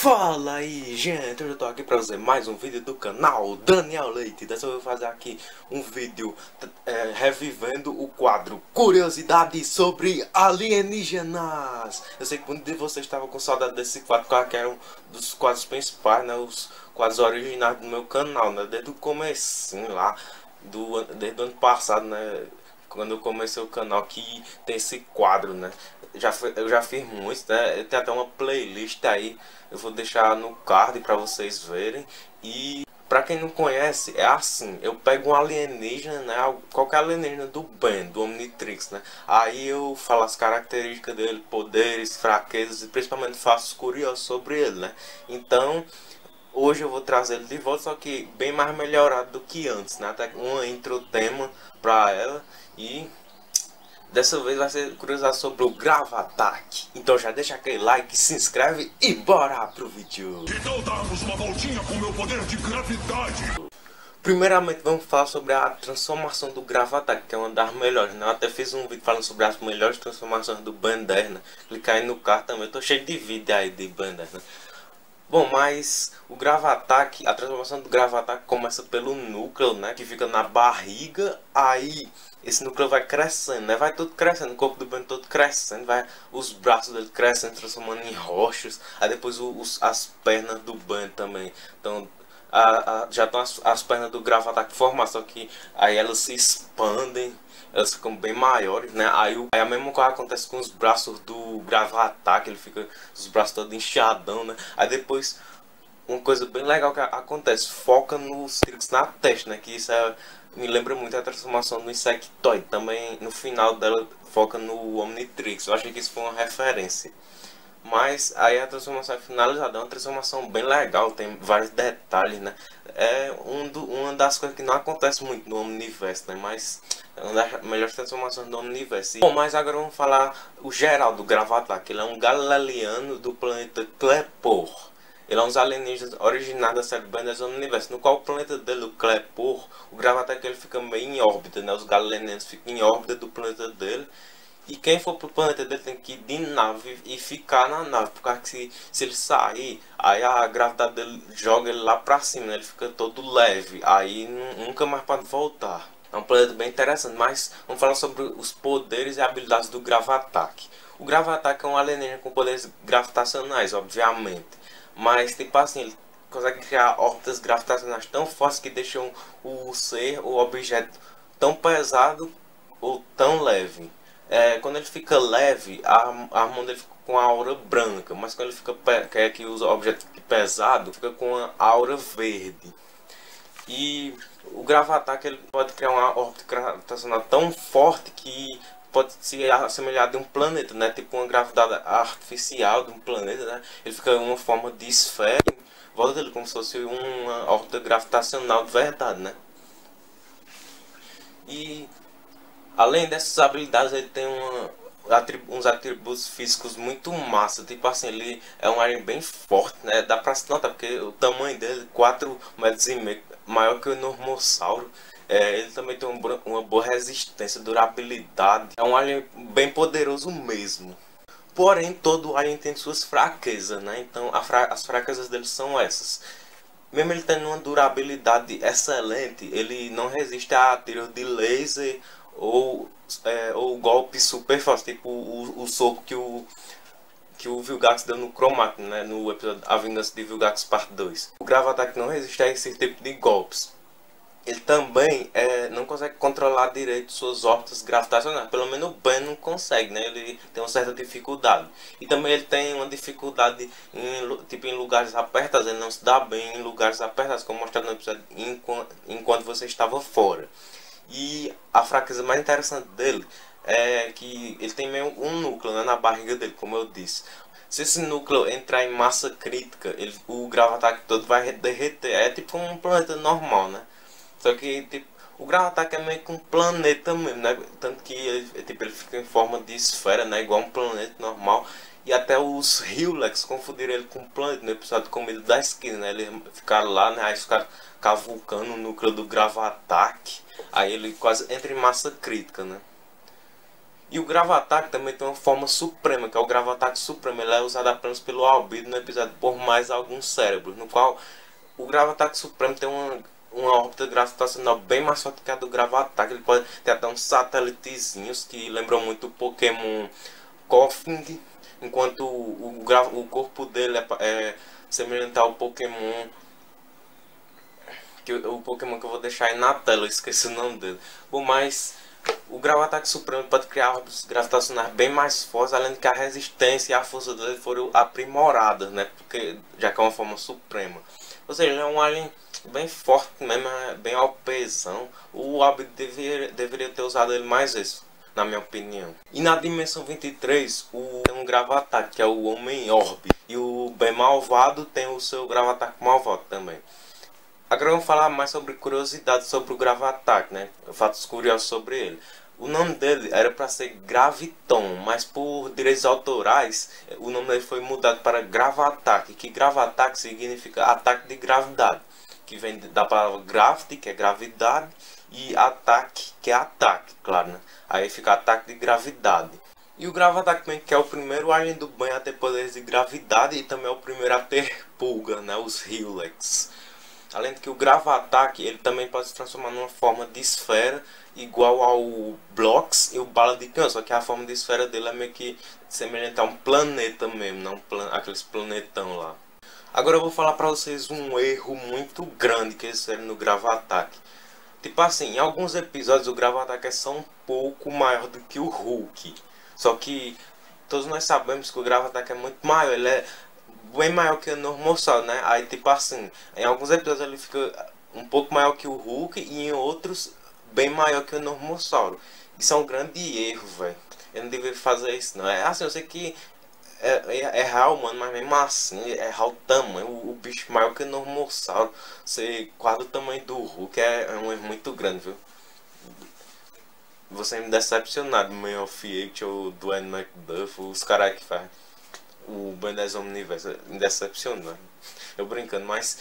Fala aí, gente, hoje eu tô aqui pra fazer mais um vídeo do canal Daniel Leite. Dessa vez eu vou fazer aqui um vídeo revivendo o quadro Curiosidades sobre Alienígenas. Eu sei que muitos de vocês estavam com saudade desse quadro, porque era um dos quadros principais, né, os quadros originais do meu canal, né, desde o comecinho lá, desde o ano passado, né, quando eu comecei o canal, que tem esse quadro, né. Eu já fiz muitos, né? Tem até uma playlist aí, eu vou deixar no card para vocês verem. E para quem não conhece, é assim, eu pego um alienígena, né? Qualquer alienígena do Ben, do Omnitrix, né? Aí eu falo as características dele, poderes, fraquezas e principalmente faço os curiosos sobre ele, né? Então, hoje eu vou trazer ele de volta, só que bem mais melhorado do que antes, né? Até uma intro tema para ela e dessa vez vai ser curiosidade sobre o Gravatac. Então já deixa aquele like, se inscreve e bora pro vídeo. Que tal darmos uma voltinha com meu poder de gravidade? Primeiramente vamos falar sobre a transformação do Gravatac, que é uma das melhores, né? Eu até fiz um vídeo falando sobre as melhores transformações do Ben 10, né? Clica aí no card também, eu tô cheio de vídeo aí de Ben 10, né? Bom, mas o Gravatac, a transformação do Gravatac começa pelo núcleo, né, que fica na barriga. Aí esse núcleo vai crescendo, né, vai tudo crescendo, o corpo do Ben todo crescendo, vai os braços dele crescendo, transformando em rochos. Aí depois as pernas do Ben também. Então já estão as pernas do Gravatac formadas, só que aí elas se expandem, elas ficam bem maiores, né? Aí a mesma coisa acontece com os braços do Gravatac, ele fica os braços todos inchadão, né? Aí depois uma coisa bem legal que acontece, foca nos Trix na testa, né? Que isso me lembra muito a transformação do Insectoid. Também no final dela foca no Omnitrix. Eu achei que isso foi uma referência. Mas aí a transformação é finalizada, é uma transformação bem legal, tem vários detalhes, né? É uma das coisas que não acontece muito no Omniverse, né? Mas é uma das melhores transformações do Omniverse. Bom, mas agora vamos falar o geral do Gravatac. Ele é um galeliano do planeta Clepor. Ele é um alienígenas originados da série Ben 10 do Omniverse, no qual o planeta dele, o Clepor, o Gravatac ele fica meio em órbita, né? Os galelianos ficam em órbita do planeta dele. E quem for pro planeta dele tem que ir de nave e ficar na nave, porque se ele sair, aí a gravidade dele joga ele lá pra cima, né? Ele fica todo leve, aí nunca mais pode voltar. É um planeta bem interessante, mas vamos falar sobre os poderes e habilidades do Gravatac. O Gravatac é um alienígena com poderes gravitacionais, obviamente, mas tipo assim, ele consegue criar órbitas gravitacionais tão fortes que deixam o objeto tão pesado ou tão leve. Quando ele fica leve, a mão dele fica com a aura branca, mas quando ele fica que usa objeto pesado, fica com a aura verde. E o Gravatac ele pode criar uma órbita gravitacional tão forte que pode se assemelhar de um planeta, né? Tipo uma gravidade artificial de um planeta, né? Ele fica em uma forma de esfera, em volta dele como se fosse uma órbita gravitacional de verdade, né? E além dessas habilidades, ele tem uns atributos físicos muito massa. Tipo assim, ele é um alien bem forte, né? Dá pra se notar, porque o tamanho dele, 4,5 metros, maior que o Normossauro. Ele também tem uma boa resistência, durabilidade. É um alien bem poderoso mesmo. Porém, todo alien tem suas fraquezas, né? Então, as fraquezas dele são essas. Mesmo ele tendo uma durabilidade excelente, ele não resiste a tiros de laser ou golpe super forte, tipo o soco que o Vilgax deu no Chromatic, né, no episódio A Vingança de Vilgax Parte 2. O Gravatac não resiste a esse tipo de golpes. Ele também não consegue controlar direito suas órbitas gravitacionais. Pelo menos o Ben não consegue, né? Ele tem uma certa dificuldade. E também ele tem uma dificuldade em lugares apertados. Ele não se dá bem em lugares apertados, como mostrado no episódio enquanto você estava fora. E a fraqueza mais interessante dele é que ele tem meio um núcleo, né, na barriga dele, como eu disse. Se esse núcleo entrar em massa crítica, o Gravatac todo vai derreter. É tipo um planeta normal, né? Só que tipo, o Gravatac é meio que um planeta mesmo, né? Tanto que ele fica em forma de esfera, né? Igual um planeta normal. E até os Hylex confundiram ele com um planeta no episódio Comida da Esquina, né? Eles ficaram lá, né? Aí ficaram cavucando o núcleo do Gravatac. Aí ele quase entra em massa crítica, né? E o Gravatar também tem uma forma suprema, que é o Gravatar Supremo. Ele é usado apenas pelo Albedo no episódio por mais alguns cérebros, no qual o Gravatar Supremo tem uma órbita gravitacional bem mais forte que a do Gravatar. Ele pode ter até uns satélitezinhos que lembram muito o Pokémon Koffing, enquanto o corpo dele é semelhante ao Pokémon o Pokémon que eu vou deixar aí na tela, eu esqueci o nome dele. Bom, mas o Gravatar Supremo pode criar órbitas gravitacionais bem mais fortes, além de que a resistência e a força dele foram aprimoradas, né? Porque já que é uma forma suprema. Ou seja, ele é um alien bem forte mesmo, bem OPzão. O Albedo deveria ter usado ele mais vezes, na minha opinião. E na dimensão 23, tem um Gravatar, que é o Homem-Orbe. E o bem malvado tem o seu Gravatar malvado também. Agora vamos falar mais sobre curiosidades sobre o Gravatar, né? Fatos curiosos sobre ele. O nome dele era para ser Graviton, mas por direitos autorais, o nome dele foi mudado para Gravatac, que Gravatac significa ataque de gravidade, que vem da palavra gravity, que é gravidade, e ataque, que é ataque, claro, né? Aí fica ataque de gravidade. E o Gravatar também, que é o primeiro alien do banho a ter poderes de gravidade e também é o primeiro a ter pulga, né? Os Hylex. Além de que o Gravatar, ele também pode se transformar numa forma de esfera igual ao Blocks e o Bala de Canhão, só que a forma de esfera dele é meio que semelhante a um planeta mesmo, não aqueles planetão lá. Agora eu vou falar pra vocês um erro muito grande que eles fizeram no Gravatar. Tipo assim, em alguns episódios o Gravatar é só um pouco maior do que o Hulk. Só que todos nós sabemos que o Gravatar é muito maior, ele é bem maior que o Normossauro, né? Aí tipo assim, em alguns episódios ele fica um pouco maior que o Hulk e em outros bem maior que o Normossauro. Isso é um grande erro, velho. Eu não devia fazer isso não. É assim, eu sei que é real, mano, mas mesmo assim, é real o tamanho. O bicho maior que o Normossauro ser quase o tamanho do Hulk é um erro muito grande, viu? Você me decepcionado, Man of Eight ou Dwayne McDuff, os caras que faz o Ben 10 Omniverse, me decepcionando. Eu brincando, mas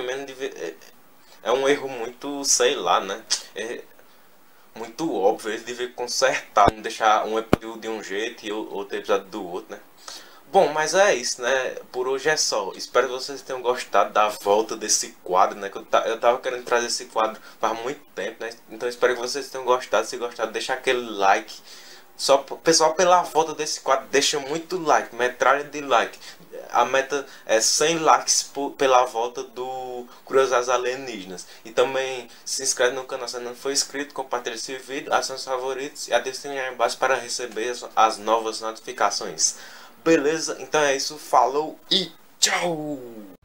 é um erro muito, sei lá, né? É muito óbvio, eles deveriam consertar, não deixar um episódio de um jeito e outro episódio do outro, né? Bom, mas é isso, né? Por hoje é só. Espero que vocês tenham gostado da volta desse quadro, né? Que eu tava querendo trazer esse quadro faz muito tempo, né? Então espero que vocês tenham gostado. Se gostado, deixa aquele like. Só pessoal, pela volta desse quadro, deixa muito like, metralha de like. A meta é 100 likes pela volta do Curiosidades Alienígenas. E também se inscreve no canal se não for inscrito, compartilha esse vídeo, acione os favoritos e ative o sininho aí embaixo para receber as novas notificações. Beleza? Então é isso, falou e tchau!